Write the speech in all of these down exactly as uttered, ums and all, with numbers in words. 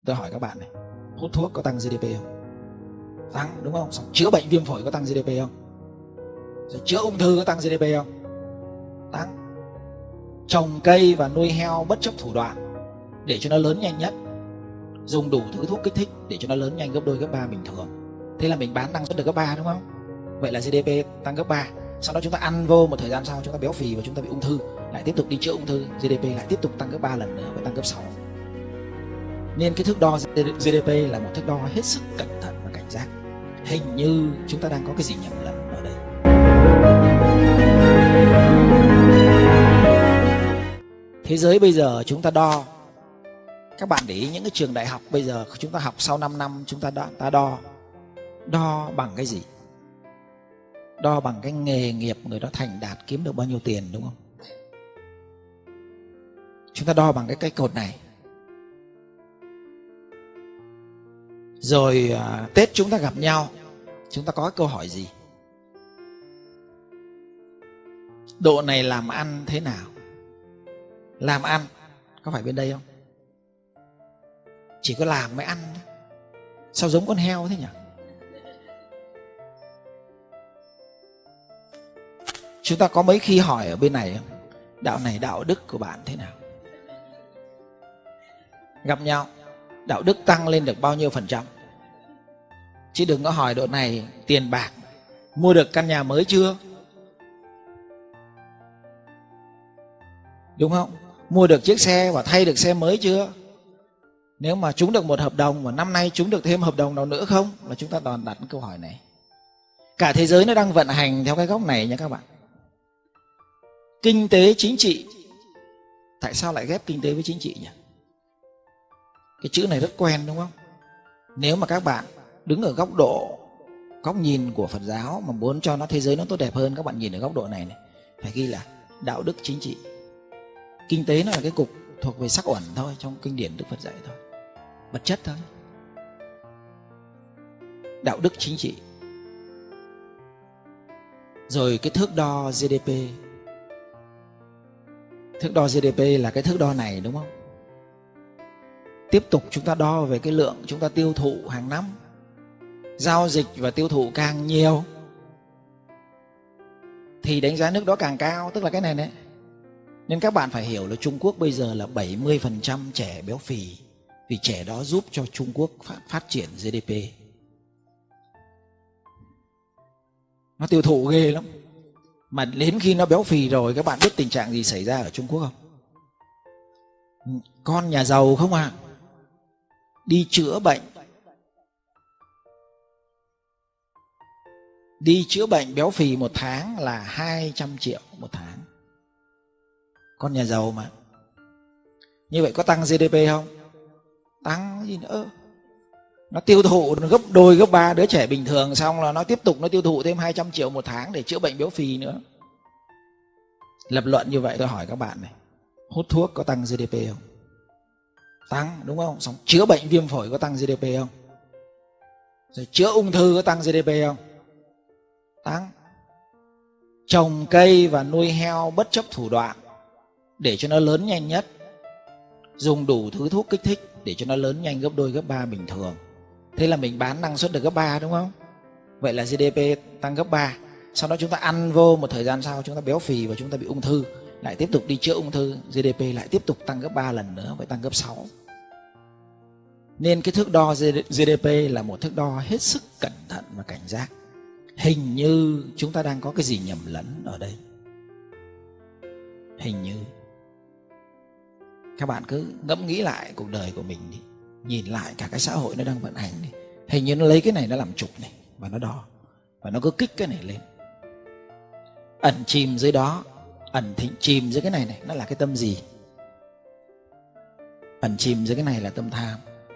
Tôi hỏi các bạn này, hút thuốc có tăng giê đê pê không? Tăng, đúng không? Xong chữa bệnh viêm phổi có tăng giê đê pê không? Rồi chữa ung thư có tăng giê đê pê không? Tăng. Trồng cây và nuôi heo bất chấp thủ đoạn để cho nó lớn nhanh nhất, dùng đủ thứ thuốc kích thích để cho nó lớn nhanh gấp đôi gấp ba bình thường. Thế là mình bán năng suất được gấp ba, đúng không? Vậy là giê đê pê tăng gấp ba. Sau đó chúng ta ăn vô, một thời gian sau chúng ta béo phì và chúng ta bị ung thư, lại tiếp tục đi chữa ung thư, giê đê pê lại tiếp tục tăng gấp ba lần nữa và tăng gấp sáu. Nên cái thước đo giê đê pê là một thước đo hết sức cẩn thận và cảnh giác. Hình như chúng ta đang có cái gì nhầm lẫn ở đây. Thế giới bây giờ chúng ta đo, các bạn để ý những cái trường đại học bây giờ chúng ta học sau năm năm chúng ta đo, ta đo đo bằng cái gì? Đo bằng cái nghề nghiệp người đó thành đạt kiếm được bao nhiêu tiền, đúng không? Chúng ta đo bằng cái cái cột này. Rồi à, Tết chúng ta gặp nhau, chúng ta có cái câu hỏi gì? Độ này làm ăn thế nào? Làm ăn có phải bên đây không? Chỉ có làm mới ăn. Sao giống con heo thế nhỉ? Chúng ta có mấy khi hỏi ở bên này không? Đạo này đạo đức của bạn thế nào? Gặp nhau, đạo đức tăng lên được bao nhiêu phần trăm? Chứ đừng có hỏi độ này tiền bạc, mua được căn nhà mới chưa? Đúng không? Mua được chiếc xe và thay được xe mới chưa? Nếu mà trúng được một hợp đồng và năm nay trúng được thêm hợp đồng nào nữa không? Là chúng ta toàn đặt câu hỏi này. Cả thế giới nó đang vận hành theo cái góc này nha các bạn. Kinh tế chính trị. Tại sao lại ghép kinh tế với chính trị nhỉ? Cái chữ này rất quen, đúng không? Nếu mà các bạn đứng ở góc độ, góc nhìn của Phật giáo mà muốn cho nó thế giới nó tốt đẹp hơn, các bạn nhìn ở góc độ này này, phải ghi là đạo đức chính trị. Kinh tế nó là cái cục thuộc về sắc uẩn thôi, trong kinh điển Đức Phật dạy thôi, vật chất thôi. Đạo đức chính trị. Rồi cái thước đo giê đê pê. Thước đo giê đê pê là cái thước đo này, đúng không? Tiếp tục chúng ta đo về cái lượng chúng ta tiêu thụ hàng năm. Giao dịch và tiêu thụ càng nhiều thì đánh giá nước đó càng cao, tức là cái này đấy. Nên các bạn phải hiểu là Trung Quốc bây giờ là bảy mươi phần trăm trẻ béo phì, vì trẻ đó giúp cho Trung Quốc phát, phát triển giê đê pê. Nó tiêu thụ ghê lắm. Mà đến khi nó béo phì rồi, các bạn biết tình trạng gì xảy ra ở Trung Quốc không? Con nhà giàu không à, đi chữa bệnh. Đi chữa bệnh béo phì một tháng là hai trăm triệu một tháng. Con nhà giàu mà. Như vậy có tăng giê đê pê không? Tăng gì nữa. Nó tiêu thụ nó gấp đôi gấp ba đứa trẻ bình thường, xong là nó tiếp tục nó tiêu thụ thêm hai trăm triệu một tháng để chữa bệnh béo phì nữa. Lập luận như vậy tôi hỏi các bạn này, hút thuốc có tăng giê đê pê không? Tăng, đúng không? Xong chữa bệnh viêm phổi có tăng giê đê pê không? Rồi chữa ung thư có tăng giê đê pê không? Tăng. Trồng cây và nuôi heo bất chấp thủ đoạn để cho nó lớn nhanh nhất, dùng đủ thứ thuốc kích thích để cho nó lớn nhanh gấp đôi gấp ba bình thường. Thế là mình bán năng suất được gấp ba, đúng không? Vậy là giê đê pê tăng gấp ba. Sau đó chúng ta ăn vô, một thời gian sau chúng ta béo phì và chúng ta bị ung thư, lại tiếp tục đi chữa ung thư, giê đê pê lại tiếp tục tăng gấp ba lần nữa, phải tăng gấp sáu. Nên cái thước đo giê đê pê là một thước đo hết sức cẩn thận và cảnh giác. Hình như chúng ta đang có cái gì nhầm lẫn ở đây. Hình như. Các bạn cứ ngẫm nghĩ lại cuộc đời của mình đi, nhìn lại cả cái xã hội nó đang vận hành đi. Hình như nó lấy cái này nó làm trục này và nó đo, và nó cứ kích cái này lên. Ẩn chìm dưới đó, ẩn thịnh chìm dưới cái này này, nó là cái tâm gì? Ẩn chìm dưới cái này là tâm tham.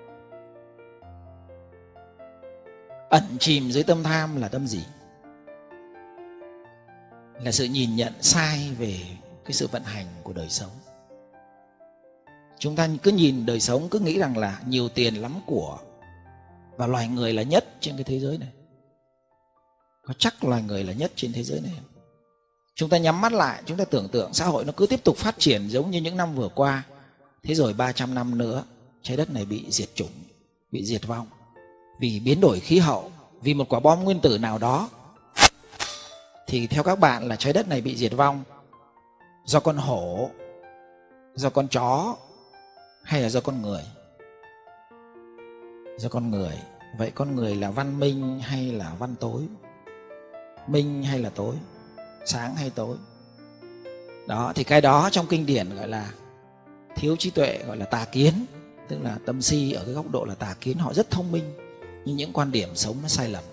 Ẩn chìm dưới tâm tham là tâm gì? Là sự nhìn nhận sai về cái sự vận hành của đời sống. Chúng ta cứ nhìn đời sống, cứ nghĩ rằng là nhiều tiền lắm của, và loài người là nhất trên cái thế giới này. Có chắc loài người là nhất trên thế giới này? Chúng ta nhắm mắt lại, chúng ta tưởng tượng xã hội nó cứ tiếp tục phát triển giống như những năm vừa qua. Thế rồi ba trăm năm nữa trái đất này bị diệt chủng, bị diệt vong vì biến đổi khí hậu, vì một quả bom nguyên tử nào đó, thì theo các bạn là trái đất này bị diệt vong do con hổ, do con chó hay là do con người? Do con người. Vậy con người là văn minh hay là văn tối? Minh hay là tối? Sáng hay tối? Đó, thì cái đó trong kinh điển gọi là thiếu trí tuệ, gọi là tà kiến. Tức là tâm si ở cái góc độ là tà kiến, họ rất thông minh nhưng những quan điểm sống nó sai lầm.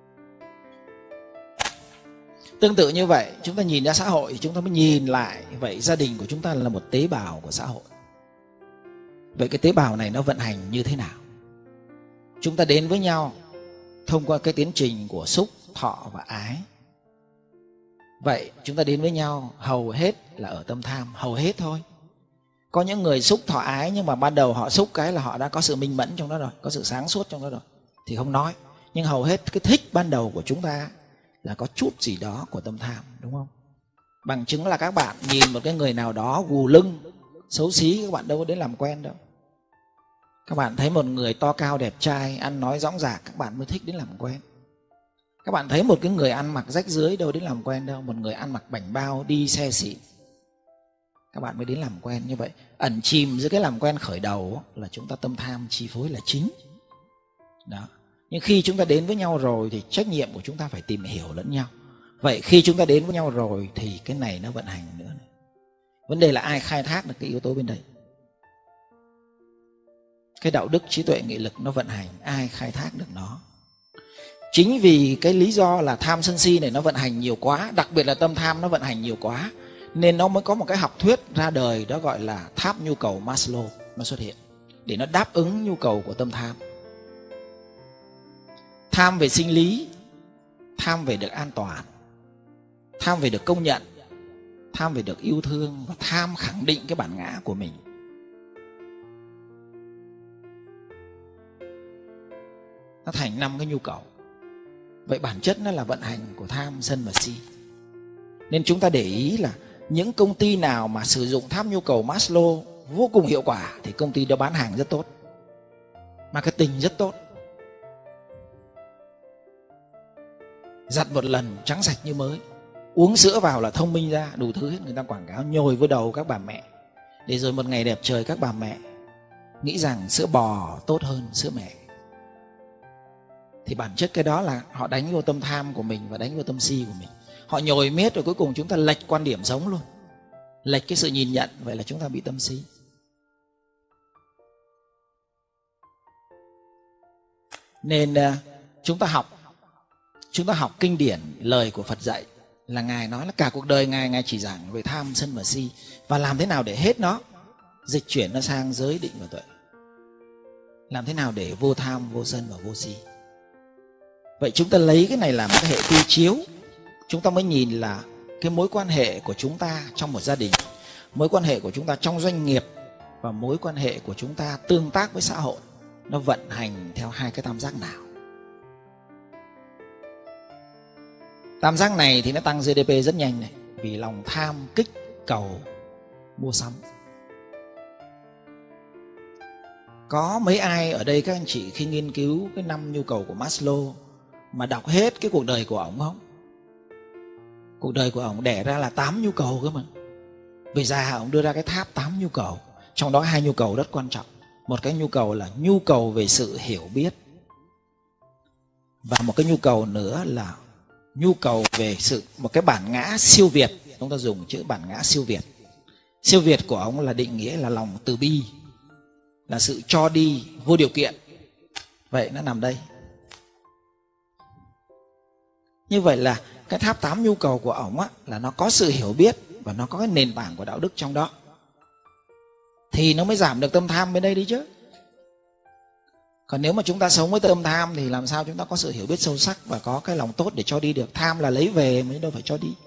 Tương tự như vậy, chúng ta nhìn ra xã hội thì chúng ta mới nhìn lại, vậy gia đình của chúng ta là một tế bào của xã hội. Vậy cái tế bào này nó vận hành như thế nào? Chúng ta đến với nhau thông qua cái tiến trình của xúc, thọ và ái. Vậy chúng ta đến với nhau hầu hết là ở tâm tham, hầu hết thôi. Có những người xúc thọ ái nhưng mà ban đầu họ xúc cái là họ đã có sự minh mẫn trong đó rồi, có sự sáng suốt trong đó rồi, thì không nói. Nhưng hầu hết cái thích ban đầu của chúng ta là có chút gì đó của tâm tham, đúng không? Bằng chứng là các bạn nhìn một cái người nào đó gù lưng, xấu xí, các bạn đâu có đến làm quen đâu. Các bạn thấy một người to cao đẹp trai, ăn nói dõng dạc, các bạn mới thích đến làm quen. Các bạn thấy một cái người ăn mặc rách rưới đâu đến làm quen đâu. Một người ăn mặc bảnh bao, đi xe xịn, các bạn mới đến làm quen. Như vậy ẩn chìm giữa cái làm quen khởi đầu là chúng ta tâm tham chi phối là chính đó. Nhưng khi chúng ta đến với nhau rồi thì trách nhiệm của chúng ta phải tìm hiểu lẫn nhau. Vậy khi chúng ta đến với nhau rồi thì cái này nó vận hành nữa này. Vấn đề là ai khai thác được cái yếu tố bên đây. Cái đạo đức, trí tuệ, nghị lực nó vận hành, ai khai thác được nó. Chính vì cái lý do là tham sân si này nó vận hành nhiều quá, đặc biệt là tâm tham nó vận hành nhiều quá, nên nó mới có một cái học thuyết ra đời, đó gọi là tháp nhu cầu Maslow nó xuất hiện để nó đáp ứng nhu cầu của tâm tham. Tham về sinh lý, tham về được an toàn, tham về được công nhận, tham về được yêu thương, và tham khẳng định cái bản ngã của mình. Nó thành năm cái nhu cầu. Vậy bản chất nó là vận hành của tham, sân và si. Nên chúng ta để ý là những công ty nào mà sử dụng tháp nhu cầu Maslow vô cùng hiệu quả thì công ty đó bán hàng rất tốt, marketing rất tốt. Giặt một lần trắng sạch như mới, uống sữa vào là thông minh ra, đủ thứ hết. Người ta quảng cáo nhồi vô đầu các bà mẹ, để rồi một ngày đẹp trời các bà mẹ nghĩ rằng sữa bò tốt hơn sữa mẹ. Thì bản chất cái đó là họ đánh vô tâm tham của mình và đánh vô tâm si của mình. Họ nhồi miết rồi cuối cùng chúng ta lệch quan điểm sống luôn, lệch cái sự nhìn nhận. Vậy là chúng ta bị tâm si. Nên chúng ta học Chúng ta học kinh điển, lời của Phật dạy là Ngài nói là cả cuộc đời Ngài Ngài chỉ giảng về tham, sân và si, và làm thế nào để hết nó, dịch chuyển nó sang giới, định và tuệ. Làm thế nào để vô tham, vô sân và vô si. Vậy chúng ta lấy cái này làm cái hệ quy chiếu, chúng ta mới nhìn là cái mối quan hệ của chúng ta trong một gia đình, mối quan hệ của chúng ta trong doanh nghiệp, và mối quan hệ của chúng ta tương tác với xã hội, nó vận hành theo hai cái tam giác nào. Tam giác này thì nó tăng giê đê pê rất nhanh này, vì lòng tham kích cầu mua sắm. Có mấy ai ở đây các anh chị khi nghiên cứu cái năm nhu cầu của Maslow mà đọc hết cái cuộc đời của ổng không? Cuộc đời của ổng đẻ ra là tám nhu cầu cơ mà. Về già ổng đưa ra cái tháp tám nhu cầu, trong đó hai nhu cầu rất quan trọng. Một cái nhu cầu là nhu cầu về sự hiểu biết, và một cái nhu cầu nữa là nhu cầu về sự một cái bản ngã siêu việt. Chúng ta dùng chữ bản ngã siêu việt. Siêu việt của ông là định nghĩa là lòng từ bi, là sự cho đi vô điều kiện. Vậy nó nằm đây. Như vậy là cái tháp tám nhu cầu của ổng á, là nó có sự hiểu biết và nó có cái nền tảng của đạo đức trong đó, thì nó mới giảm được tâm tham bên đây đi chứ. Còn nếu mà chúng ta sống với tâm tham thì làm sao chúng ta có sự hiểu biết sâu sắc và có cái lòng tốt để cho đi được. Tham là lấy về mới, đâu phải cho đi.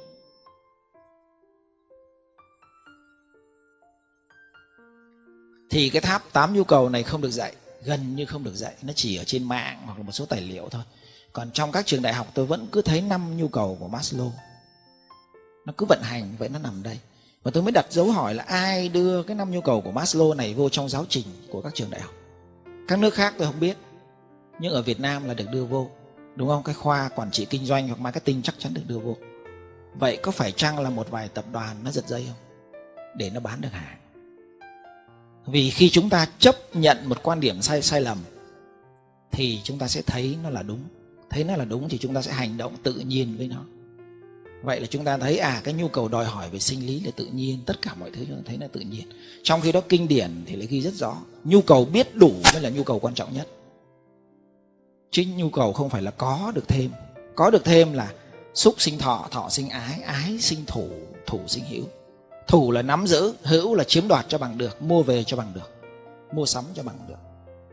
Thì cái tháp tám nhu cầu này không được dạy, gần như không được dạy. Nó chỉ ở trên mạng hoặc là một số tài liệu thôi. Còn trong các trường đại học tôi vẫn cứ thấy năm nhu cầu của Maslow, nó cứ vận hành, vậy nó nằm đây. Và tôi mới đặt dấu hỏi là ai đưa cái năm nhu cầu của Maslow này vô trong giáo trình của các trường đại học. Các nước khác tôi không biết, nhưng ở Việt Nam là được đưa vô, đúng không? Cái khoa quản trị kinh doanh hoặc marketing chắc chắn được đưa vô. Vậy có phải chăng là một vài tập đoàn nó giật dây không? Để nó bán được hàng. Vì khi chúng ta chấp nhận một quan điểm sai sai lầm thì chúng ta sẽ thấy nó là đúng. Thấy nó là đúng thì chúng ta sẽ hành động tự nhiên với nó. Vậy là chúng ta thấy à cái nhu cầu đòi hỏi về sinh lý là tự nhiên, tất cả mọi thứ chúng ta thấy là tự nhiên. Trong khi đó kinh điển thì lại ghi rất rõ, nhu cầu biết đủ mới là nhu cầu quan trọng nhất. Chứ nhu cầu không phải là có được thêm. Có được thêm là xúc sinh thọ, thọ sinh ái, ái sinh thủ, thủ sinh hữu. Thủ là nắm giữ, hữu là chiếm đoạt cho bằng được, mua về cho bằng được, mua sắm cho bằng được.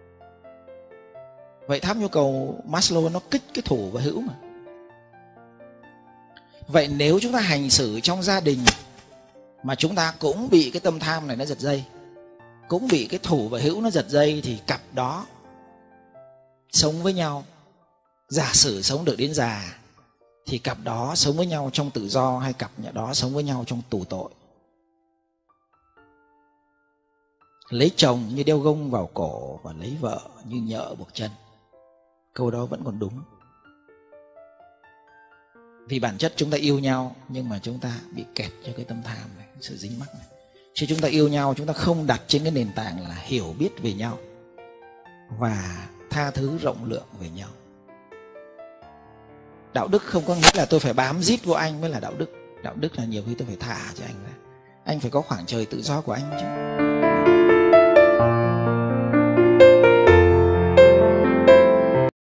Vậy tháp nhu cầu Maslow nó kích cái thủ và hữu mà. Vậy nếu chúng ta hành xử trong gia đình mà chúng ta cũng bị cái tâm tham này nó giật dây, cũng bị cái thủ và hữu nó giật dây, thì cặp đó sống với nhau, giả sử sống được đến già, thì cặp đó sống với nhau trong tự do hay cặp nhà đó sống với nhau trong tù tội? Lấy chồng như đeo gông vào cổ và lấy vợ như nhợ buộc chân. Câu đó vẫn còn đúng. Vì bản chất chúng ta yêu nhau, nhưng mà chúng ta bị kẹt cho cái tâm tham này, sự dính mắc này. Chứ chúng ta yêu nhau, chúng ta không đặt trên cái nền tảng là hiểu biết về nhau và tha thứ rộng lượng về nhau. Đạo đức không có nghĩa là tôi phải bám rít vô anh mới là đạo đức. Đạo đức là nhiều khi tôi phải thả cho anh ra. Anh phải có khoảng trời tự do của anh chứ.